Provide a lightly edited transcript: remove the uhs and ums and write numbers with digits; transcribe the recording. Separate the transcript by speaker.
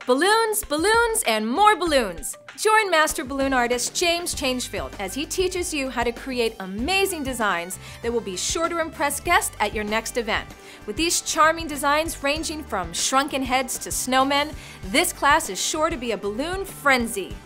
Speaker 1: Balloons, balloons, and more balloons. Join master balloon artist James Changefield as he teaches you how to create amazing designs that will be sure to impress guests at your next event. With these charming designs ranging from shrunken heads to snowmen, this class is sure to be a balloon frenzy.